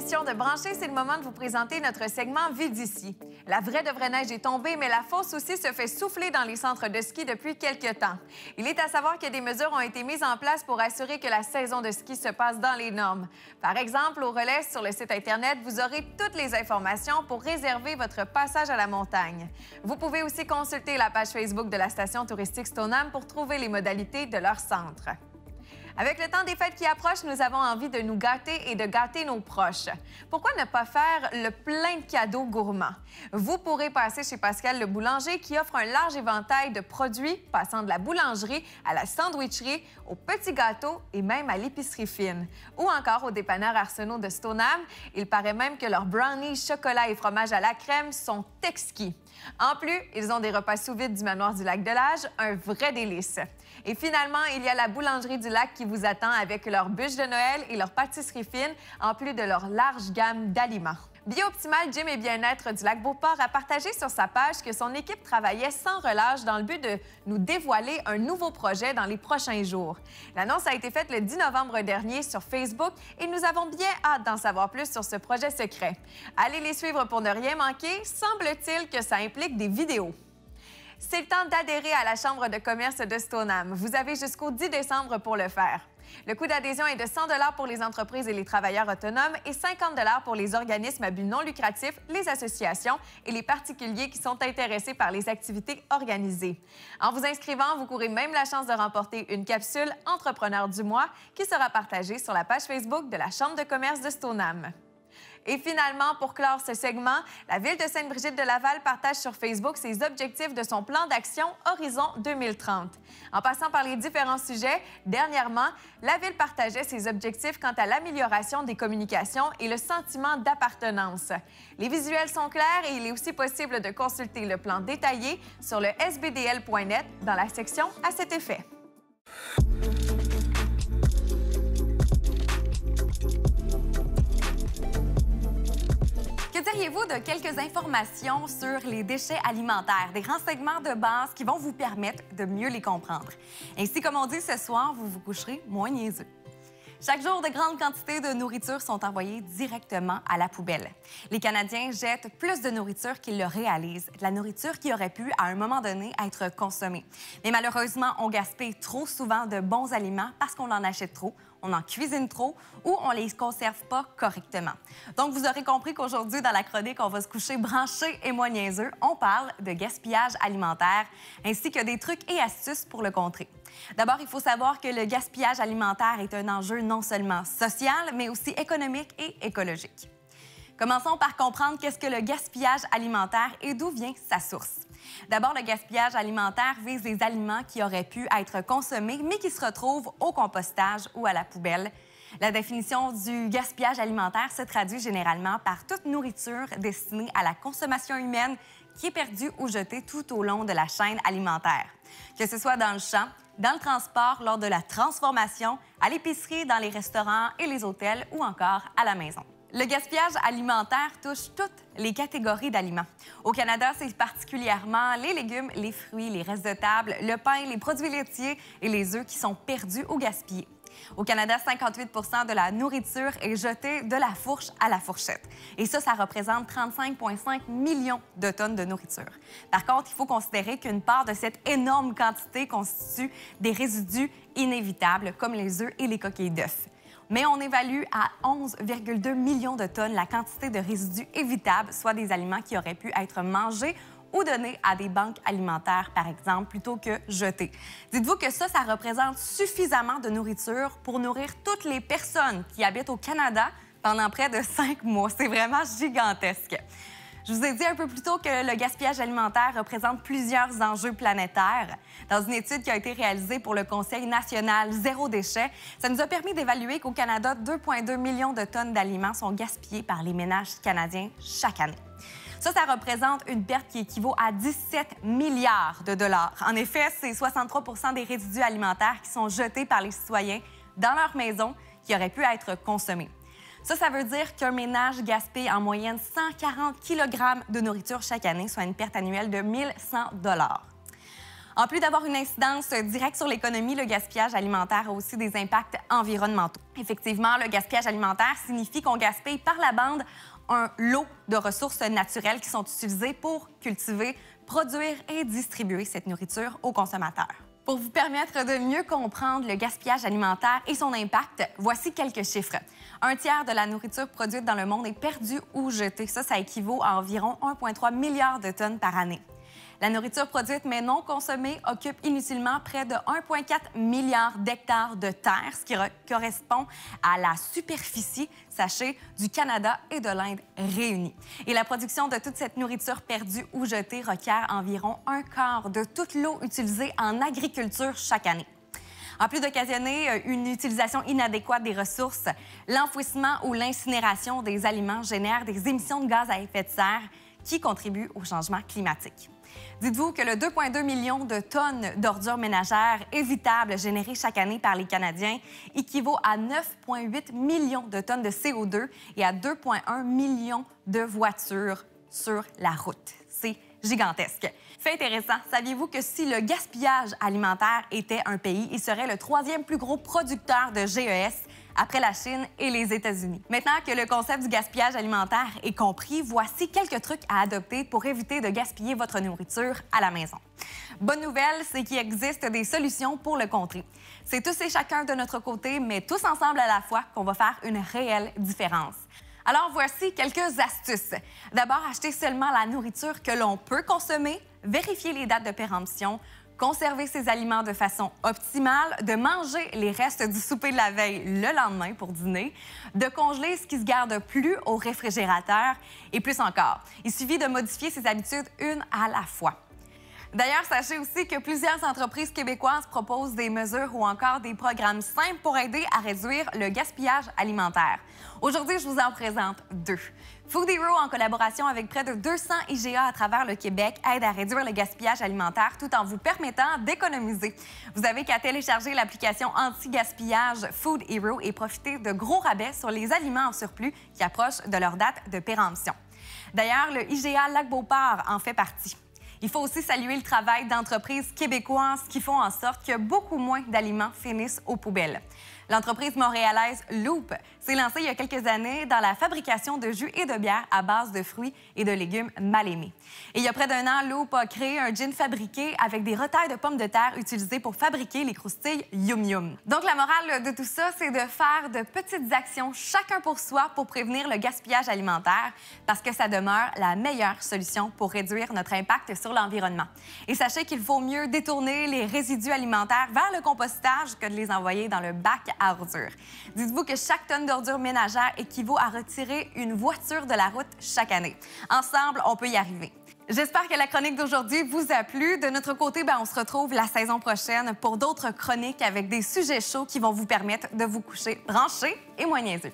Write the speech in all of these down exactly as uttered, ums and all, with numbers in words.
l'émission de Brancher, c'est le moment de vous présenter notre segment Vue d'ici. La vraie de vraie neige est tombée, mais la fausse aussi se fait souffler dans les centres de ski depuis quelques temps. Il est à savoir que des mesures ont été mises en place pour assurer que la saison de ski se passe dans les normes. Par exemple, au relais sur le site Internet, vous aurez toutes les informations pour réserver votre passage à la montagne. Vous pouvez aussi consulter la page Facebook de la station touristique Stoneham pour trouver les modalités de leur centre. Avec le temps des fêtes qui approche, nous avons envie de nous gâter et de gâter nos proches. Pourquoi ne pas faire le plein de cadeaux gourmands? Vous pourrez passer chez Pascal le boulanger qui offre un large éventail de produits passant de la boulangerie à la sandwicherie, aux petits gâteaux et même à l'épicerie fine. Ou encore au dépanneur Arsenault de Stoneham. Il paraît même que leurs brownies, chocolat et fromage à la crème sont exquis. En plus, ils ont des repas sous vide du manoir du Lac-de-Lage, un vrai délice. Et finalement, il y a la boulangerie du Lac qui vous attend avec leurs bûches de Noël et leurs pâtisseries fines, en plus de leur large gamme d'aliments. Bio-Optimal Gym et Bien-être du Lac-Beauport a partagé sur sa page que son équipe travaillait sans relâche dans le but de nous dévoiler un nouveau projet dans les prochains jours. L'annonce a été faite le dix novembre dernier sur Facebook et nous avons bien hâte d'en savoir plus sur ce projet secret. Allez les suivre pour ne rien manquer. Semble-t-il que ça implique des vidéos. C'est le temps d'adhérer à la Chambre de commerce de Stoneham. Vous avez jusqu'au dix décembre pour le faire. Le coût d'adhésion est de cent dollars pour les entreprises et les travailleurs autonomes et cinquante dollars pour les organismes à but non lucratif, les associations et les particuliers qui sont intéressés par les activités organisées. En vous inscrivant, vous courez même la chance de remporter une capsule Entrepreneur du mois qui sera partagée sur la page Facebook de la Chambre de commerce de Stoneham. Et finalement, pour clore ce segment, la Ville de Sainte-Brigitte-de-Laval partage sur Facebook ses objectifs de son plan d'action Horizon deux mille trente. En passant par les différents sujets, dernièrement, la Ville partageait ses objectifs quant à l'amélioration des communications et le sentiment d'appartenance. Les visuels sont clairs et il est aussi possible de consulter le plan détaillé sur le s b d l point net dans la section à cet effet. Que diriez-vous de quelques informations sur les déchets alimentaires, des renseignements de base qui vont vous permettre de mieux les comprendre? Ainsi, comme on dit ce soir, vous vous coucherez moins niaiseux. Chaque jour, de grandes quantités de nourriture sont envoyées directement à la poubelle. Les Canadiens jettent plus de nourriture qu'ils le réalisent, de la nourriture qui aurait pu, à un moment donné, être consommée. Mais malheureusement, on gaspille trop souvent de bons aliments parce qu'on en achète trop, on en cuisine trop ou on les conserve pas correctement. Donc, vous aurez compris qu'aujourd'hui, dans la chronique, on va se coucher branché et moins niaiseux. On parle de gaspillage alimentaire ainsi que des trucs et astuces pour le contrer. D'abord, il faut savoir que le gaspillage alimentaire est un enjeu non seulement social, mais aussi économique et écologique. Commençons par comprendre qu'est-ce que le gaspillage alimentaire et d'où vient sa source. D'abord, le gaspillage alimentaire vise les aliments qui auraient pu être consommés, mais qui se retrouvent au compostage ou à la poubelle. La définition du gaspillage alimentaire se traduit généralement par toute nourriture destinée à la consommation humaine qui est perdue ou jetée tout au long de la chaîne alimentaire. Que ce soit dans le champ, dans le transport, lors de la transformation, à l'épicerie, dans les restaurants et les hôtels ou encore à la maison. Le gaspillage alimentaire touche toutes les catégories d'aliments. Au Canada, c'est particulièrement les légumes, les fruits, les restes de table, le pain, les produits laitiers et les œufs qui sont perdus ou gaspillés. Au Canada, cinquante-huit pour cent de la nourriture est jetée de la fourche à la fourchette. Et ça, ça représente trente-cinq virgule cinq millions de tonnes de nourriture. Par contre, il faut considérer qu'une part de cette énorme quantité constitue des résidus inévitables, comme les œufs et les coquilles d'œufs. Mais on évalue à onze virgule deux millions de tonnes la quantité de résidus évitables, soit des aliments qui auraient pu être mangés ou donnés à des banques alimentaires, par exemple, plutôt que jetés. Dites-vous que ça, ça représente suffisamment de nourriture pour nourrir toutes les personnes qui habitent au Canada pendant près de cinq mois. C'est vraiment gigantesque. Je vous ai dit un peu plus tôt que le gaspillage alimentaire représente plusieurs enjeux planétaires. Dans une étude qui a été réalisée pour le Conseil national Zéro déchet, ça nous a permis d'évaluer qu'au Canada, deux virgule deux millions de tonnes d'aliments sont gaspillés par les ménages canadiens chaque année. Ça, ça représente une perte qui équivaut à dix-sept milliards de dollars. En effet, c'est soixante-trois pour cent des résidus alimentaires qui sont jetés par les citoyens dans leur maison qui auraient pu être consommés. Ça, ça veut dire qu'un ménage gaspille en moyenne cent quarante kilogrammes de nourriture chaque année, soit une perte annuelle de mille cent dollars. En plus d'avoir une incidence directe sur l'économie, le gaspillage alimentaire a aussi des impacts environnementaux. Effectivement, le gaspillage alimentaire signifie qu'on gaspille par la bande un lot de ressources naturelles qui sont utilisées pour cultiver, produire et distribuer cette nourriture aux consommateurs. Pour vous permettre de mieux comprendre le gaspillage alimentaire et son impact, voici quelques chiffres. Un tiers de la nourriture produite dans le monde est perdue ou jetée. Ça, ça équivaut à environ un virgule trois milliard de tonnes par année. La nourriture produite mais non consommée occupe inutilement près de un virgule quatre milliard d'hectares de terre, ce qui correspond à la superficie, sachez, du Canada et de l'Inde réunis. Et la production de toute cette nourriture perdue ou jetée requiert environ un quart de toute l'eau utilisée en agriculture chaque année. En plus d'occasionner une utilisation inadéquate des ressources, l'enfouissement ou l'incinération des aliments génère des émissions de gaz à effet de serre qui contribuent au changement climatique. Dites-vous que le deux virgule deux millions de tonnes d'ordures ménagères évitables générées chaque année par les Canadiens équivaut à neuf virgule huit millions de tonnes de C O deux et à deux virgule un millions de voitures sur la route. C'est gigantesque. Fait intéressant, saviez-vous que si le gaspillage alimentaire était un pays, il serait le troisième plus gros producteur de G E S après la Chine et les États-Unis? Maintenant que le concept du gaspillage alimentaire est compris, voici quelques trucs à adopter pour éviter de gaspiller votre nourriture à la maison. Bonne nouvelle, c'est qu'il existe des solutions pour le contrer. C'est tous et chacun de notre côté, mais tous ensemble à la fois, qu'on va faire une réelle différence. Alors, voici quelques astuces. D'abord, achetez seulement la nourriture que l'on peut consommer, vérifier les dates de péremption, conserver ses aliments de façon optimale, de manger les restes du souper de la veille le lendemain pour dîner, de congeler ce qui se garde plus au réfrigérateur et plus encore. Il suffit de modifier ses habitudes une à la fois. D'ailleurs, sachez aussi que plusieurs entreprises québécoises proposent des mesures ou encore des programmes simples pour aider à réduire le gaspillage alimentaire. Aujourd'hui, je vous en présente deux. Food Hero, en collaboration avec près de deux cents I G A à travers le Québec, aide à réduire le gaspillage alimentaire tout en vous permettant d'économiser. Vous avez qu'à télécharger l'application anti-gaspillage Food Hero et profiter de gros rabais sur les aliments en surplus qui approchent de leur date de péremption. D'ailleurs, le I G A Lac-Beauport en fait partie. Il faut aussi saluer le travail d'entreprises québécoises qui font en sorte que beaucoup moins d'aliments finissent aux poubelles. L'entreprise montréalaise Loop s'est lancée il y a quelques années dans la fabrication de jus et de bière à base de fruits et de légumes mal aimés. Et il y a près d'un an, Loop a créé un gin fabriqué avec des retailles de pommes de terre utilisées pour fabriquer les croustilles Yum Yum. Donc, la morale de tout ça, c'est de faire de petites actions chacun pour soi pour prévenir le gaspillage alimentaire parce que ça demeure la meilleure solution pour réduire notre impact sur l'environnement. Et sachez qu'il faut mieux détourner les résidus alimentaires vers le compostage que de les envoyer dans le bac à ordures. Dites-vous que chaque tonne d'ordures ménagères équivaut à retirer une voiture de la route chaque année. Ensemble, on peut y arriver. J'espère que la chronique d'aujourd'hui vous a plu. De notre côté, ben, on se retrouve la saison prochaine pour d'autres chroniques avec des sujets chauds qui vont vous permettre de vous coucher branchés et moins niaiseux.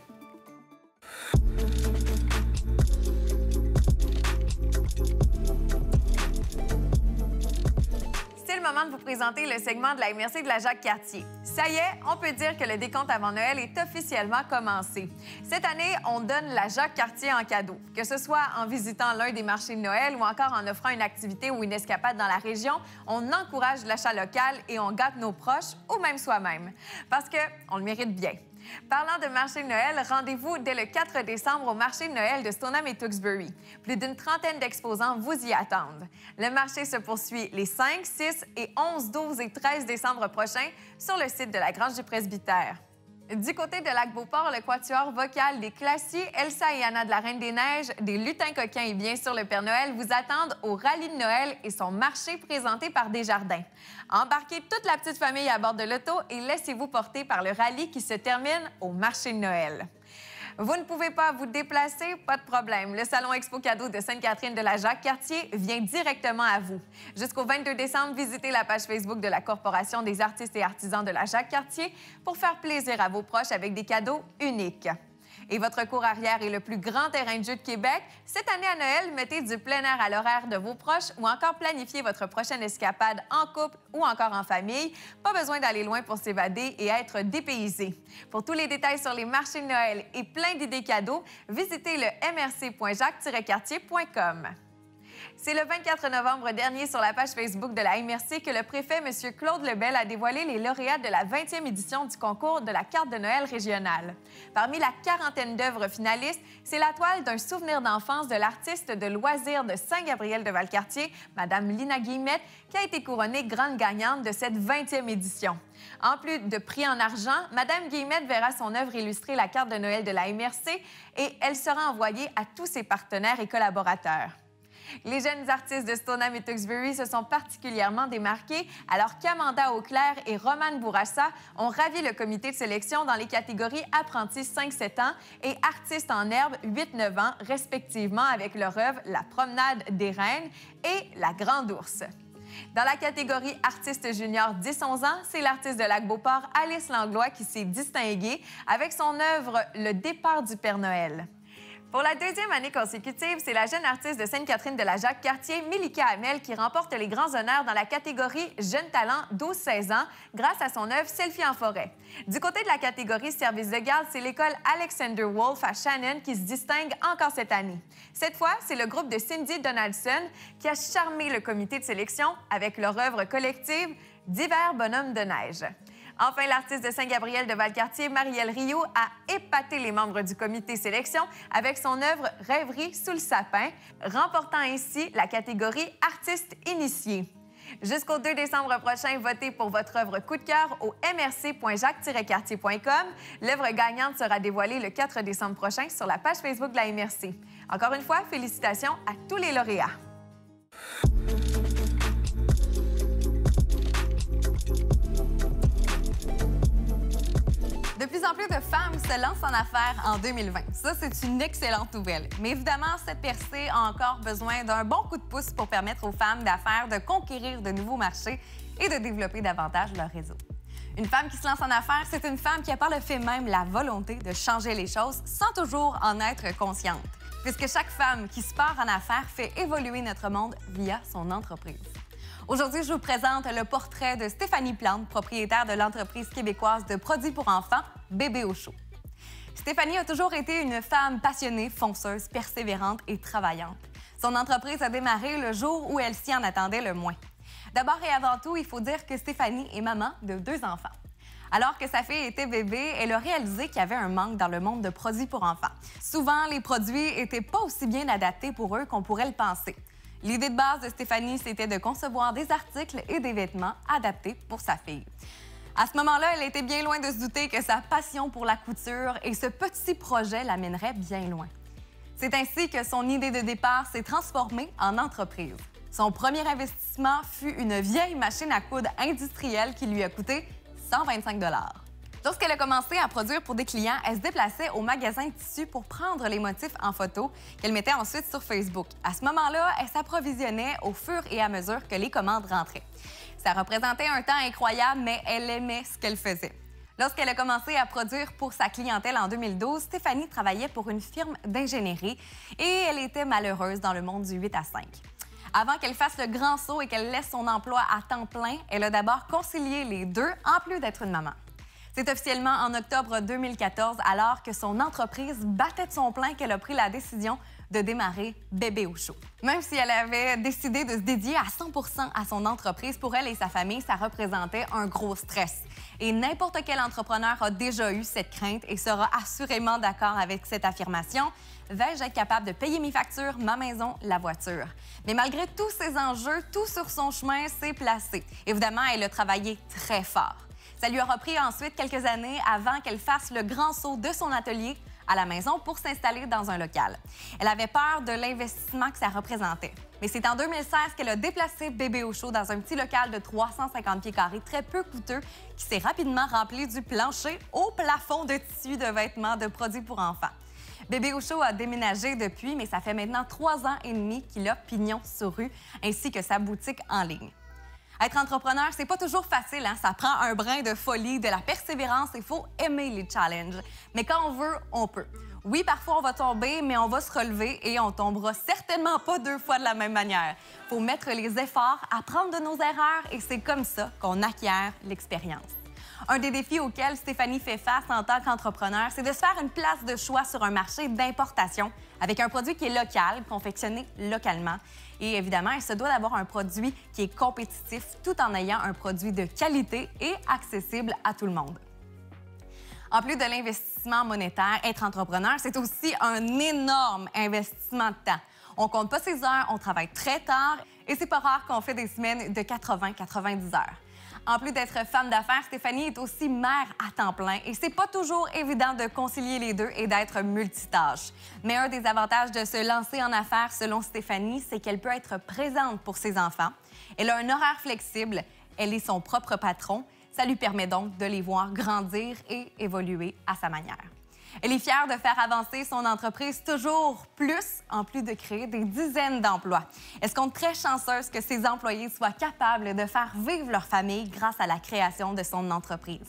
C'est le moment de vous présenter le segment de la M R C de la Jacques-Cartier. Ça y est, on peut dire que le décompte avant Noël est officiellement commencé. Cette année, on donne la Jacques-Cartier en cadeau, que ce soit en visitant l'un des marchés de Noël ou encore en offrant une activité ou une escapade dans la région. On encourage l'achat local et on gâte nos proches ou même soi-même, parce qu'on le mérite bien. Parlant de marché de Noël, rendez-vous dès le quatre décembre au marché de Noël de Stoneham et Tewksbury. Plus d'une trentaine d'exposants vous y attendent. Le marché se poursuit les cinq, six et onze, douze et treize décembre prochains sur le site de la Grange du Presbytère. Du côté de Lac-Beauport, le quatuor vocal des Classiers, Elsa et Anna de la Reine des Neiges, des Lutins Coquins et bien sûr le Père Noël vous attendent au Rallye de Noël et son marché présenté par Desjardins. Embarquez toute la petite famille à bord de l'auto et laissez-vous porter par le rallye qui se termine au marché de Noël. Vous ne pouvez pas vous déplacer? Pas de problème. Le Salon Expo Cadeau de Sainte-Catherine de la Jacques-Cartier vient directement à vous. Jusqu'au vingt-deux décembre, visitez la page Facebook de la Corporation des artistes et artisans de la Jacques-Cartier pour faire plaisir à vos proches avec des cadeaux uniques. Et votre cour arrière est le plus grand terrain de jeu de Québec. Cette année à Noël, mettez du plein air à l'horaire de vos proches ou encore planifiez votre prochaine escapade en couple ou encore en famille. Pas besoin d'aller loin pour s'évader et être dépaysé. Pour tous les détails sur les marchés de Noël et plein d'idées cadeaux, visitez le m r c point jacques tiret cartier point com. C'est le vingt-quatre novembre dernier sur la page Facebook de la M R C que le préfet, M. Claude Lebel, a dévoilé les lauréats de la vingtième édition du concours de la carte de Noël régionale. Parmi la quarantaine d'œuvres finalistes, c'est la toile d'un souvenir d'enfance de l'artiste de loisirs de Saint-Gabriel-de-Valcartier, Mme Lina Guillemette, qui a été couronnée grande gagnante de cette vingtième édition. En plus de prix en argent, Mme Guillemette verra son œuvre illustrer la carte de Noël de la M R C et elle sera envoyée à tous ses partenaires et collaborateurs. Les jeunes artistes de Stoneham et Tewksbury se sont particulièrement démarqués alors qu'Amanda Auclair et Romane Bourassa ont ravi le comité de sélection dans les catégories apprentis cinq sept ans et artistes en herbe huit neuf ans, respectivement, avec leur œuvre La promenade des reines et La grande ours. Dans la catégorie artiste junior dix onze ans, c'est l'artiste de Lac-Beauport, Alice Langlois, qui s'est distinguée avec son œuvre Le départ du Père Noël. Pour la deuxième année consécutive, c'est la jeune artiste de Sainte-Catherine de la Jacques-Cartier, Milika Hamel, qui remporte les grands honneurs dans la catégorie Jeune talent douze seize ans grâce à son œuvre Selfie en forêt. Du côté de la catégorie service de garde, c'est l'école Alexander Wolf à Shannon qui se distingue encore cette année. Cette fois, c'est le groupe de Cindy Donaldson qui a charmé le comité de sélection avec leur œuvre collective Divers bonhommes de neige. Enfin, l'artiste de Saint-Gabriel-de-Valcartier, Marielle Rio, a épaté les membres du comité sélection avec son œuvre Rêverie sous le sapin, remportant ainsi la catégorie Artiste initié. Jusqu'au deux décembre prochain, votez pour votre œuvre coup de cœur au m r c point jacques tiret cartier point com. L'œuvre gagnante sera dévoilée le quatre décembre prochain sur la page Facebook de la M R C. Encore une fois, félicitations à tous les lauréats. De plus en plus de femmes se lancent en affaires en deux mille vingt. Ça, c'est une excellente nouvelle. Mais évidemment, cette percée a encore besoin d'un bon coup de pouce pour permettre aux femmes d'affaires de conquérir de nouveaux marchés et de développer davantage leur réseau. Une femme qui se lance en affaires, c'est une femme qui a par le fait même la volonté de changer les choses sans toujours en être consciente. Puisque chaque femme qui se part en affaires fait évoluer notre monde via son entreprise. Aujourd'hui, je vous présente le portrait de Stéphanie Plante, propriétaire de l'entreprise québécoise de produits pour enfants, Bébé au chaud. Stéphanie a toujours été une femme passionnée, fonceuse, persévérante et travaillante. Son entreprise a démarré le jour où elle s'y en attendait le moins. D'abord et avant tout, il faut dire que Stéphanie est maman de deux enfants. Alors que sa fille était bébé, elle a réalisé qu'il y avait un manque dans le monde de produits pour enfants. Souvent, les produits n'étaient pas aussi bien adaptés pour eux qu'on pourrait le penser. L'idée de base de Stéphanie, c'était de concevoir des articles et des vêtements adaptés pour sa fille. À ce moment-là, elle était bien loin de se douter que sa passion pour la couture et ce petit projet l'amènerait bien loin. C'est ainsi que son idée de départ s'est transformée en entreprise. Son premier investissement fut une vieille machine à coudre industrielle qui lui a coûté cent vingt-cinq dollars. Lorsqu'elle a commencé à produire pour des clients, elle se déplaçait au magasin de tissus pour prendre les motifs en photo qu'elle mettait ensuite sur Facebook. À ce moment-là, elle s'approvisionnait au fur et à mesure que les commandes rentraient. Ça représentait un temps incroyable, mais elle aimait ce qu'elle faisait. Lorsqu'elle a commencé à produire pour sa clientèle en deux mille douze, Stéphanie travaillait pour une firme d'ingénierie et elle était malheureuse dans le monde du huit à cinq. Avant qu'elle fasse le grand saut et qu'elle laisse son emploi à temps plein, elle a d'abord concilié les deux en plus d'être une maman. C'est officiellement en octobre deux mille quatorze, alors que son entreprise battait de son plein, qu'elle a pris la décision de démarrer Bébé au chaud. Même si elle avait décidé de se dédier à cent pour cent à son entreprise, pour elle et sa famille, ça représentait un gros stress. Et n'importe quel entrepreneur a déjà eu cette crainte et sera assurément d'accord avec cette affirmation. Vais-je être capable de payer mes factures, ma maison, la voiture? Mais malgré tous ces enjeux, tout sur son chemin s'est placé. Évidemment, elle a travaillé très fort. Ça lui aura pris ensuite quelques années avant qu'elle fasse le grand saut de son atelier à la maison pour s'installer dans un local. Elle avait peur de l'investissement que ça représentait. Mais c'est en deux mille seize qu'elle a déplacé Bébé au chaud dans un petit local de trois cent cinquante pieds carrés, très peu coûteux, qui s'est rapidement rempli du plancher au plafond de tissus, de vêtements, de produits pour enfants. Bébé au chaud a déménagé depuis, mais ça fait maintenant trois ans et demi qu'il a pignon sur rue, ainsi que sa boutique en ligne. Être entrepreneur, c'est pas toujours facile, hein? Ça prend un brin de folie, de la persévérance, il faut aimer les challenges. Mais quand on veut, on peut. Oui, parfois on va tomber, mais on va se relever et on tombera certainement pas deux fois de la même manière. Faut mettre les efforts, apprendre de nos erreurs et c'est comme ça qu'on acquiert l'expérience. Un des défis auxquels Stéphanie fait face en tant qu'entrepreneur, c'est de se faire une place de choix sur un marché d'importation avec un produit qui est local, confectionné localement. Et évidemment, elle se doit d'avoir un produit qui est compétitif tout en ayant un produit de qualité et accessible à tout le monde. En plus de l'investissement monétaire, être entrepreneur, c'est aussi un énorme investissement de temps. On compte pas ses heures, on travaille très tard et c'est pas rare qu'on fait des semaines de quatre-vingts à quatre-vingt-dix heures. En plus d'être femme d'affaires, Stéphanie est aussi mère à temps plein et c'est pas toujours évident de concilier les deux et d'être multitâche. Mais un des avantages de se lancer en affaires, selon Stéphanie, c'est qu'elle peut être présente pour ses enfants. Elle a un horaire flexible, elle est son propre patron. Ça lui permet donc de les voir grandir et évoluer à sa manière. Elle est fière de faire avancer son entreprise toujours plus, en plus de créer des dizaines d'emplois. Elle se compte très chanceuse que ses employés soient capables de faire vivre leur famille grâce à la création de son entreprise.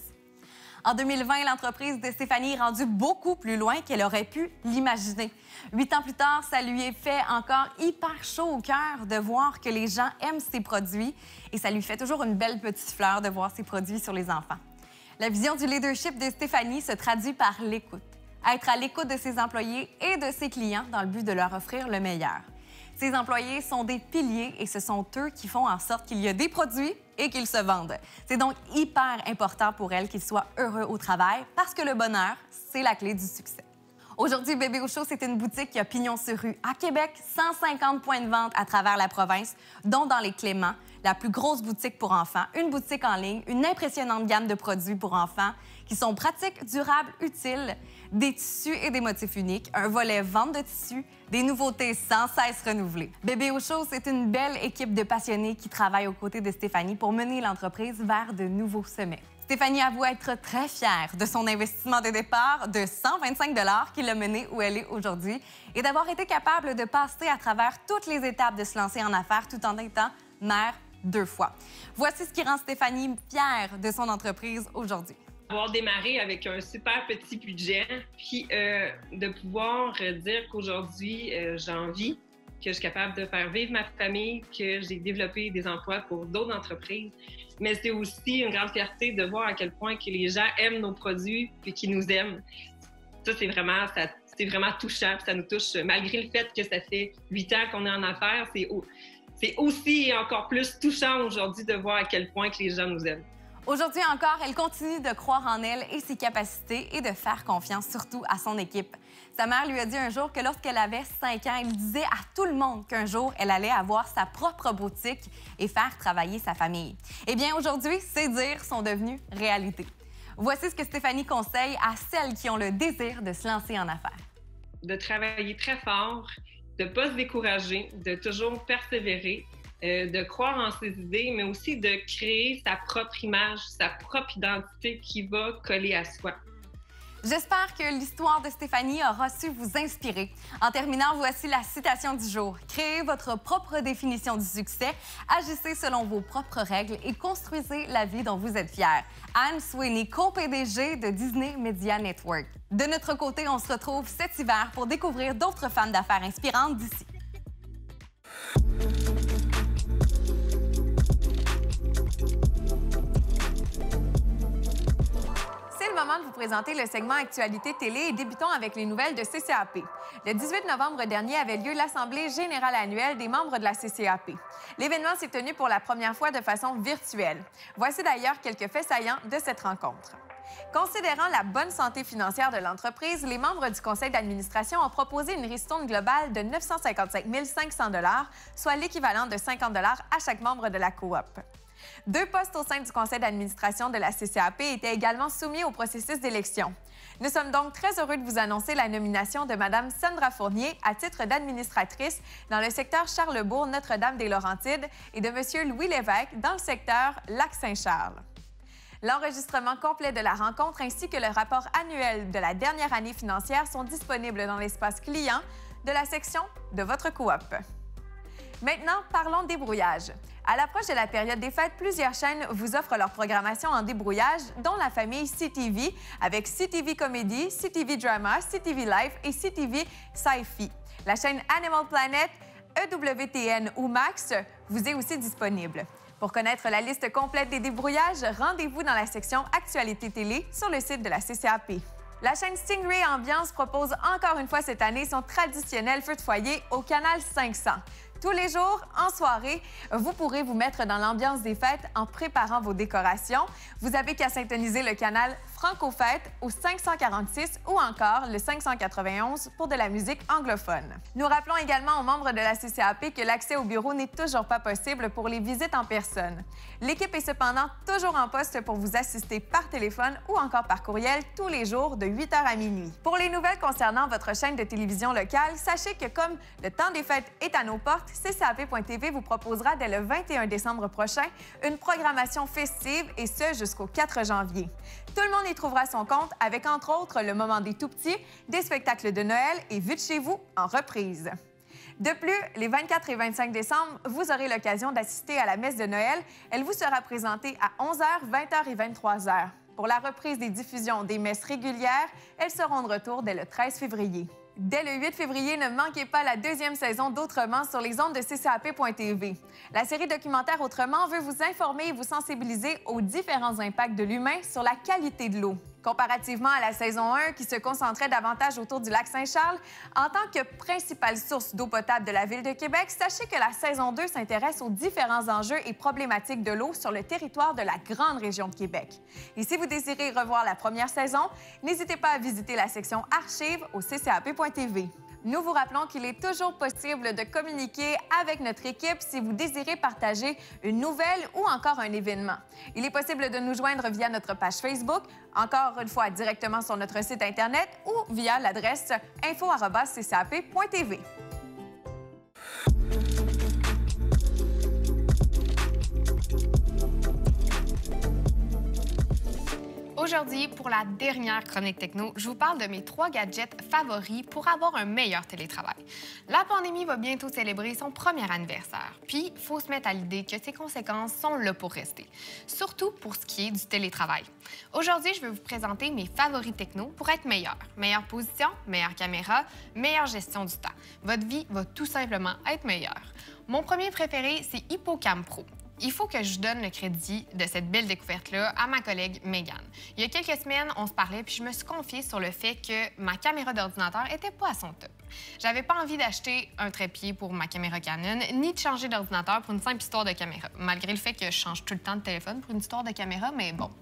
En deux mille vingt, l'entreprise de Stéphanie est rendue beaucoup plus loin qu'elle aurait pu l'imaginer. Huit ans plus tard, ça lui est fait encore hyper chaud au cœur de voir que les gens aiment ses produits et ça lui fait toujours une belle petite fleur de voir ses produits sur les enfants. La vision du leadership de Stéphanie se traduit par l'écoute. Être à l'écoute de ses employés et de ses clients dans le but de leur offrir le meilleur. Ses employés sont des piliers et ce sont eux qui font en sorte qu'il y a des produits et qu'ils se vendent. C'est donc hyper important pour elle qu'ils soient heureux au travail parce que le bonheur, c'est la clé du succès. Aujourd'hui, Bébé au chaud, c'est une boutique qui a pignon sur rue à Québec, cent cinquante points de vente à travers la province, dont dans les Cléments, la plus grosse boutique pour enfants, une boutique en ligne, une impressionnante gamme de produits pour enfants qui sont pratiques, durables, utiles, des tissus et des motifs uniques, un volet vente de tissus, des nouveautés sans cesse renouvelées. Bébé au chaud, c'est une belle équipe de passionnés qui travaillent aux côtés de Stéphanie pour mener l'entreprise vers de nouveaux sommets. Stéphanie avoue être très fière de son investissement de départ de cent vingt-cinq dollars qui l'a menée où elle est aujourd'hui et d'avoir été capable de passer à travers toutes les étapes de se lancer en affaires tout en étant mère deux fois. Voici ce qui rend Stéphanie fière de son entreprise aujourd'hui. Avoir démarré avec un super petit budget, puis euh, de pouvoir dire qu'aujourd'hui, euh, j'ai envie, que je suis capable de faire vivre ma famille, que j'ai développé des emplois pour d'autres entreprises. Mais c'est aussi une grande fierté de voir à quel point que les gens aiment nos produits et qu'ils nous aiment. Ça, c'est vraiment, ça, c'est vraiment touchant, puis ça nous touche malgré le fait que ça fait huit ans qu'on est en affaires. C'est, c'est aussi et encore plus touchant aujourd'hui de voir à quel point que les gens nous aiment. Aujourd'hui encore, elle continue de croire en elle et ses capacités et de faire confiance surtout à son équipe. Sa mère lui a dit un jour que lorsqu'elle avait cinq ans, elle disait à tout le monde qu'un jour, elle allait avoir sa propre boutique et faire travailler sa famille. Eh bien, aujourd'hui, ces dires sont devenus réalité. Voici ce que Stéphanie conseille à celles qui ont le désir de se lancer en affaires. De travailler très fort, de ne pas se décourager, de toujours persévérer, euh, de croire en ses idées, mais aussi de créer sa propre image, sa propre identité qui va coller à soi. J'espère que l'histoire de Stéphanie aura su vous inspirer. En terminant, voici la citation du jour. Créez votre propre définition du succès, agissez selon vos propres règles et construisez la vie dont vous êtes fier. Anne Sweeney, co-P D G de Disney Media Network. De notre côté, on se retrouve cet hiver pour découvrir d'autres femmes d'affaires inspirantes d'ici. C'est le moment de vous présenter le segment Actualité télé et débutons avec les nouvelles de C C A P. Le dix-huit novembre dernier avait lieu l'Assemblée générale annuelle des membres de la C C A P. L'événement s'est tenu pour la première fois de façon virtuelle. Voici d'ailleurs quelques faits saillants de cette rencontre. Considérant la bonne santé financière de l'entreprise, les membres du conseil d'administration ont proposé une ristourne globale de neuf cent cinquante-cinq mille cinq cents dollars, soit l'équivalent de cinquante dollars à chaque membre de la coop. Deux postes au sein du conseil d'administration de la C C A P étaient également soumis au processus d'élection. Nous sommes donc très heureux de vous annoncer la nomination de Mme Sandra Fournier à titre d'administratrice dans le secteur Charlesbourg-Notre-Dame-des-Laurentides et de M. Louis Lévesque dans le secteur Lac-Saint-Charles. L'enregistrement complet de la rencontre ainsi que le rapport annuel de la dernière année financière sont disponibles dans l'espace client de la section de votre coop. Maintenant, parlons débrouillage. À l'approche de la période des fêtes, plusieurs chaînes vous offrent leur programmation en débrouillage, dont la famille C T V, avec C T V Comedy, C T V Drama, C T V Life et C T V Sci-Fi. La chaîne Animal Planet, E W T N ou Max vous est aussi disponible. Pour connaître la liste complète des débrouillages, rendez-vous dans la section Actualité télé sur le site de la C C A P. La chaîne Stingray Ambiance propose encore une fois cette année son traditionnel feu de foyer au canal cinq cents. Tous les jours, en soirée, vous pourrez vous mettre dans l'ambiance des fêtes en préparant vos décorations. Vous avez qu'à syntoniser le canal Franco-Fêtes au cinq cent quarante-six ou encore le cinq cent quatre-vingt-onze pour de la musique anglophone. Nous rappelons également aux membres de la C C A P que l'accès au bureau n'est toujours pas possible pour les visites en personne. L'équipe est cependant toujours en poste pour vous assister par téléphone ou encore par courriel tous les jours de huit heures à minuit. Pour les nouvelles concernant votre chaîne de télévision locale, sachez que comme le temps des fêtes est à nos portes, C C A P point T V vous proposera dès le vingt et un décembre prochain une programmation festive et ce jusqu'au quatre janvier. Tout le monde y trouvera son compte avec entre autres le moment des tout-petits, des spectacles de Noël et Vue de chez vous en reprise. De plus, les vingt-quatre et vingt-cinq décembre, vous aurez l'occasion d'assister à la messe de Noël. Elle vous sera présentée à onze heures, vingt heures et vingt-trois heures. Pour la reprise des diffusions des messes régulières, elles seront de retour dès le treize février. Dès le huit février, ne manquez pas la deuxième saison d'Autrement sur les ondes de C C A P point T V. La série documentaire Autrement veut vous informer et vous sensibiliser aux différents impacts de l'humain sur la qualité de l'eau. Comparativement à la saison un, qui se concentrait davantage autour du lac Saint-Charles, en tant que principale source d'eau potable de la Ville de Québec, sachez que la saison deux s'intéresse aux différents enjeux et problématiques de l'eau sur le territoire de la grande région de Québec. Et si vous désirez revoir la première saison, n'hésitez pas à visiter la section Archives au C C A P point T V. Nous vous rappelons qu'il est toujours possible de communiquer avec notre équipe si vous désirez partager une nouvelle ou encore un événement. Il est possible de nous joindre via notre page Facebook, encore une fois directement sur notre site Internet ou via l'adresse info arobase c c a p point t v. Aujourd'hui, pour la dernière chronique techno, je vous parle de mes trois gadgets favoris pour avoir un meilleur télétravail. La pandémie va bientôt célébrer son premier anniversaire, puis il faut se mettre à l'idée que ses conséquences sont là pour rester, surtout pour ce qui est du télétravail. Aujourd'hui, je vais vous présenter mes favoris techno pour être meilleur. Meilleure position, meilleure caméra, meilleure gestion du temps. Votre vie va tout simplement être meilleure. Mon premier préféré, c'est Hippocam Pro. Il faut que je donne le crédit de cette belle découverte-là à ma collègue Megan. Il y a quelques semaines, on se parlait puis je me suis confiée sur le fait que ma caméra d'ordinateur n'était pas à son top. J'avais pas envie d'acheter un trépied pour ma caméra Canon, ni de changer d'ordinateur pour une simple histoire de caméra, malgré le fait que je change tout le temps de téléphone pour une histoire de caméra, mais bon.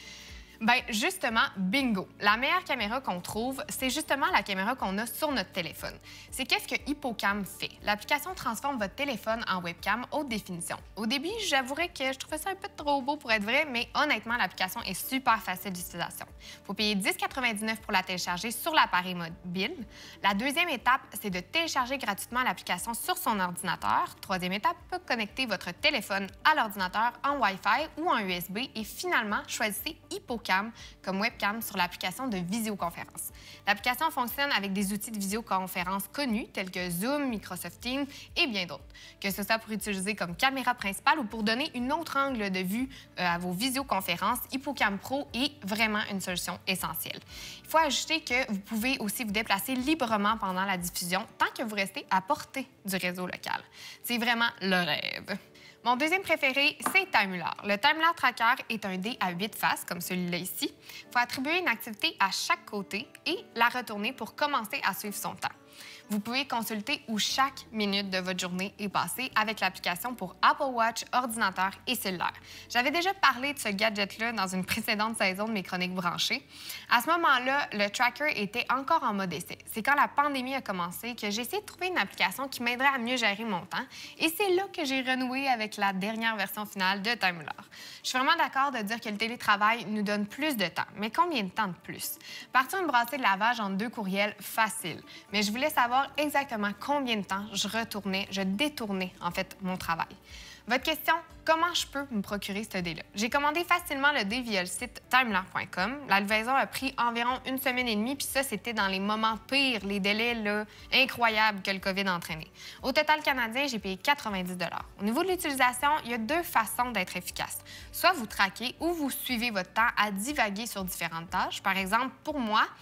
Bien, justement, bingo! La meilleure caméra qu'on trouve, c'est justement la caméra qu'on a sur notre téléphone. C'est qu'est-ce que Hippocam fait? L'application transforme votre téléphone en webcam haute définition. Au début, j'avouerais que je trouvais ça un peu trop beau pour être vrai, mais honnêtement, l'application est super facile d'utilisation. Il faut payer dix quatre-vingt-dix-neuf pour la télécharger sur l'appareil mobile. La deuxième étape, c'est de télécharger gratuitement l'application sur son ordinateur. Troisième étape, peut connecter votre téléphone à l'ordinateur en Wi-Fi ou en U S B. Et finalement, choisissez Hippocam comme webcam sur l'application de visioconférence. L'application fonctionne avec des outils de visioconférence connus tels que Zoom, Microsoft Teams et bien d'autres. Que ce soit pour utiliser comme caméra principale ou pour donner un autre angle de vue euh, à vos visioconférences, Hippocam Pro est vraiment une solution essentielle. Il faut ajouter que vous pouvez aussi vous déplacer librement pendant la diffusion tant que vous restez à portée du réseau local. C'est vraiment le rêve. Mon deuxième préféré, c'est Timelar. Le Timelar Tracker est un dé à huit faces, comme celui-là ici. Il faut attribuer une activité à chaque côté et la retourner pour commencer à suivre son temps. Vous pouvez consulter où chaque minute de votre journée est passée avec l'application pour Apple Watch, ordinateur et cellulaire. J'avais déjà parlé de ce gadget-là dans une précédente saison de mes chroniques branchées. À ce moment-là, le tracker était encore en mode essai. C'est quand la pandémie a commencé que j'ai essayé de trouver une application qui m'aiderait à mieux gérer mon temps. Et c'est là que j'ai renoué avec la dernière version finale de Timelar. Je suis vraiment d'accord de dire que le télétravail nous donne plus de temps. Mais combien de temps de plus? Partir une brassée de lavage en deux courriels, facile. Mais je voulais savoir exactement combien de temps je retournais, je détournais en fait mon travail. Votre question, comment je peux me procurer ce dé-là? J'ai commandé facilement le dé via le site timelar point com. La livraison a pris environ une semaine et demie, puis ça, c'était dans les moments pires, les délais là, incroyables que le COVID a entraînés. Au total canadien, j'ai payé quatre-vingt-dix dollars. Au niveau de l'utilisation, il y a deux façons d'être efficace. Soit vous traquez ou vous suivez votre temps à divaguer sur différentes tâches. Par exemple, pour moi,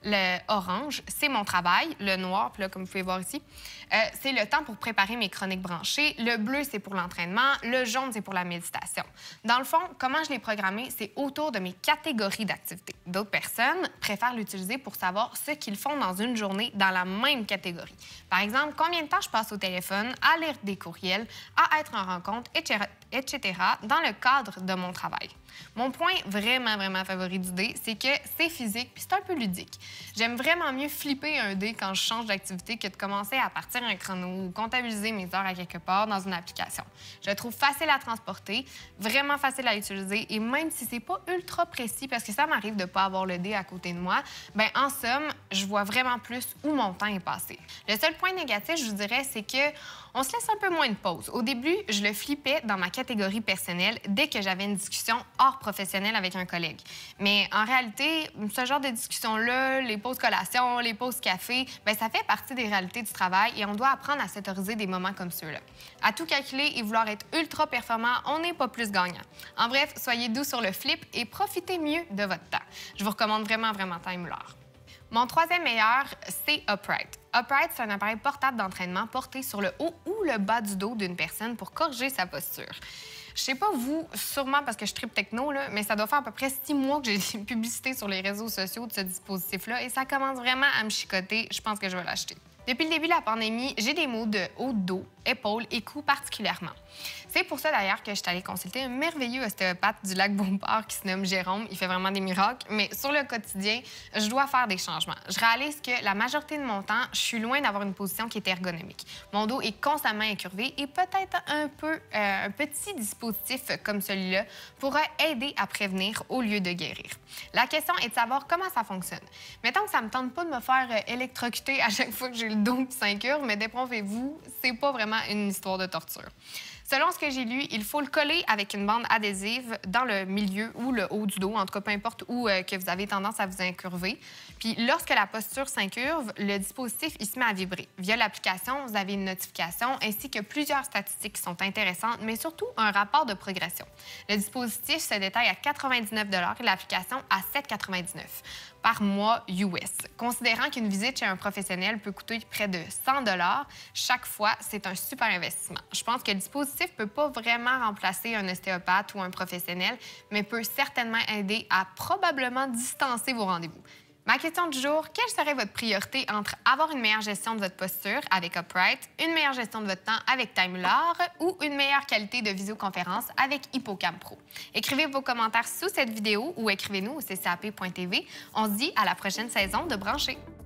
Le orange, c'est mon travail. Le noir, puis là, comme vous pouvez voir ici, euh, c'est le temps pour préparer mes chroniques branchées. Le bleu, c'est pour l'entraînement. Le jaune, c'est pour la méditation. Dans le fond, comment je l'ai programmé, c'est autour de mes catégories d'activités. D'autres personnes préfèrent l'utiliser pour savoir ce qu'ils font dans une journée dans la même catégorie. Par exemple, combien de temps je passe au téléphone, à lire des courriels, à être en rencontre, et cetera dans le cadre de mon travail. Mon point vraiment, vraiment favori du dé, c'est que c'est physique puis c'est un peu ludique. J'aime vraiment mieux flipper un dé quand je change d'activité que de commencer à partir un chrono ou comptabiliser mes heures à quelque part dans une application. Je le trouve facile à transporter, vraiment facile à utiliser et même si c'est pas ultra précis, parce que ça m'arrive de pas avoir le dé à côté de moi, bien en somme, je vois vraiment plus où mon temps est passé. Le seul point négatif, je vous dirais, c'est que on se laisse un peu moins de pause. Au début, je le flippais dans ma catégorie personnelle dès que j'avais une discussion hors professionnelle avec un collègue. Mais en réalité, ce genre de discussion-là, les pauses collation, les pauses café, bien, ça fait partie des réalités du travail et on doit apprendre à s'autoriser des moments comme ceux-là. À tout calculer et vouloir être ultra performant, on n'est pas plus gagnant. En bref, soyez doux sur le flip et profitez mieux de votre temps. Je vous recommande vraiment, vraiment Timeler. Mon troisième meilleur, c'est Upright. Upright, c'est un appareil portable d'entraînement porté sur le haut ou le bas du dos d'une personne pour corriger sa posture. Je sais pas vous, sûrement parce que je tripe techno, là, mais ça doit faire à peu près six mois que j'ai des publicités sur les réseaux sociaux de ce dispositif-là et ça commence vraiment à me chicoter. Je pense que je vais l'acheter. Depuis le début de la pandémie, j'ai des maux de haut de dos, épaules et cou particulièrement. C'est pour ça d'ailleurs que je suis allée consulter un merveilleux ostéopathe du lac Beauport qui se nomme Jérôme. Il fait vraiment des miracles, mais sur le quotidien, je dois faire des changements. Je réalise que la majorité de mon temps, je suis loin d'avoir une position qui est ergonomique. Mon dos est constamment incurvé et peut-être un peu euh, un petit dispositif comme celui-là pourrait aider à prévenir au lieu de guérir. La question est de savoir comment ça fonctionne. Mettons que ça me tente pas de me faire euh, électrocuter à chaque fois que j'ai le dos qui s'incurve, mais déprouvez-vous, c'est pas vraiment une histoire de torture. Selon ce que j'ai lu, il faut le coller avec une bande adhésive dans le milieu ou le haut du dos, en tout cas, peu importe où euh, que vous avez tendance à vous incurver. Puis lorsque la posture s'incurve, le dispositif il se met à vibrer. Via l'application, vous avez une notification ainsi que plusieurs statistiques qui sont intéressantes, mais surtout un rapport de progression. Le dispositif se détaille à quatre-vingt-dix-neuf dollars et l'application à sept quatre-vingt-dix-neuf par mois U S. Considérant qu'une visite chez un professionnel peut coûter près de cent dollars chaque fois, c'est un super investissement. Je pense que le dispositif ne peut pas vraiment remplacer un ostéopathe ou un professionnel, mais peut certainement aider à probablement distancer vos rendez-vous. Ma question du jour, quelle serait votre priorité entre avoir une meilleure gestion de votre posture avec Upright, une meilleure gestion de votre temps avec Timeler ou une meilleure qualité de visioconférence avec Hippocamp Pro? Écrivez vos commentaires sous cette vidéo ou écrivez-nous au c c a p point t v. On se dit à la prochaine saison de Brancher.